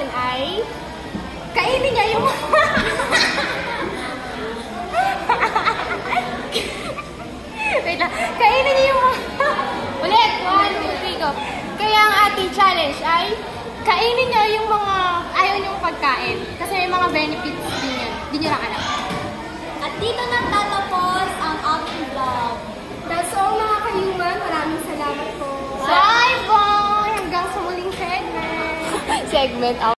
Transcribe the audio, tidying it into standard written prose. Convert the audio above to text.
natin ay kainin niya yung... Wait lang. Kainin niya yung... Ulit! 1, 2, 3, go. Kaya ang ating challenge ay kainin niya yung mga ayaw niyong pagkain. Kasi may mga benefits din yan. Hindi niyo lang alam. At dito na tatapos ang aming vlog. That's all mga kayuman. Maraming salamat po. Bye-bye! Hanggang sa muling segment.